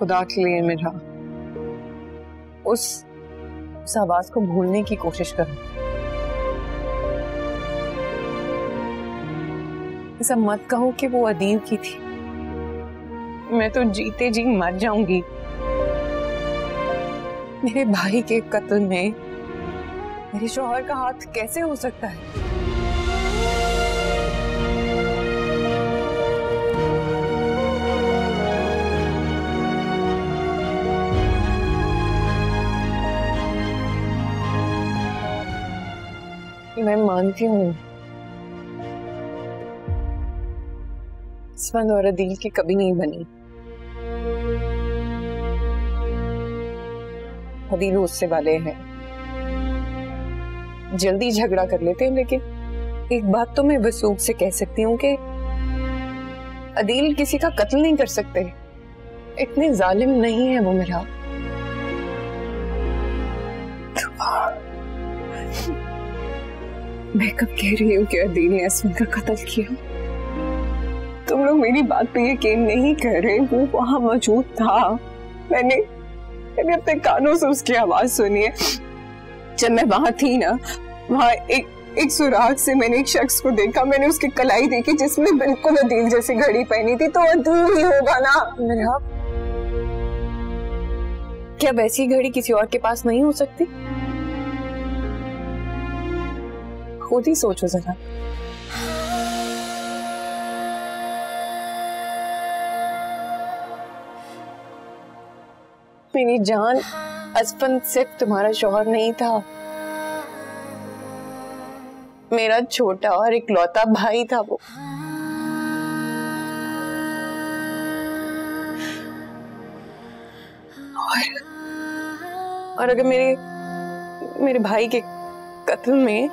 खुदा के लिए मेरा उस आवाज को भूलने की कोशिश करो। ऐसा मत कहो कि वो अदील की थी। मैं तो जीते जी मर जाऊंगी। मेरे भाई के कत्ल में मेरे शौहर का हाथ कैसे हो सकता है? मैं मानती हूँ इस्मत और अदील की कभी नहीं बनी। अदील उससे वाले हैं, जल्दी झगड़ा कर लेते हैं, लेकिन एक बात तो मैं वसूख से कह सकती हूँ कि अदील किसी का कत्ल नहीं कर सकते। इतने जालिम नहीं है वो मेरा। मैं कब कह रही हूँ कि अदील ने इस्मत का कत्ल किया? तुम लोग मेरी बात पे यकीन नहीं कर रहे। वो वहां मौजूद था। मैंने अपने कानों से उसकी आवाज सुनी है। जब मैं वहां थी ना, वहां एक सुराग से मैंने एक शख्स को देखा। मैंने उसकी कलाई देखी जिसमें बिल्कुल अदील जैसी घड़ी पहनी थी। तो अदील ही होगा ना मेरा। क्या वैसी घड़ी किसी और के पास नहीं हो सकती? खुद ही सोचो जरा। मेरी जान, असफंद सिर्फ तुम्हारा शौहर नहीं था, मेरा छोटा और इकलौता भाई था वो। और अगर मेरे भाई के कत्ल में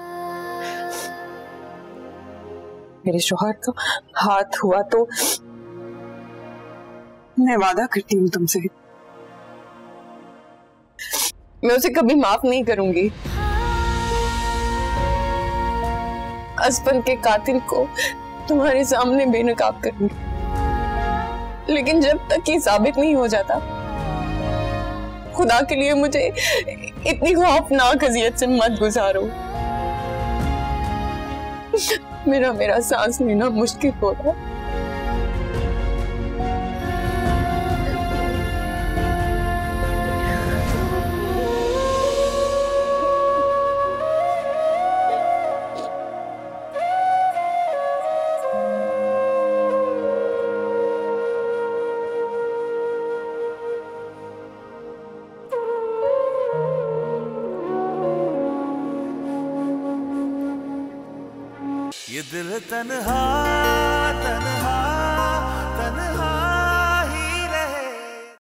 मेरे शौहर का हाथ हुआ तो मैं वादा करती हूँ तुमसे, मैं उसे कभी माफ नहीं करूंगी। असफल के कातिल को तुम्हारे सामने बेनकाब करूंगी। लेकिन जब तक ये साबित नहीं हो जाता, खुदा के लिए मुझे इतनी खौफनाक अजियत से मत गुजारो। मेरा सांस लेना मुश्किल हो रहा है। ये दिल तन्हा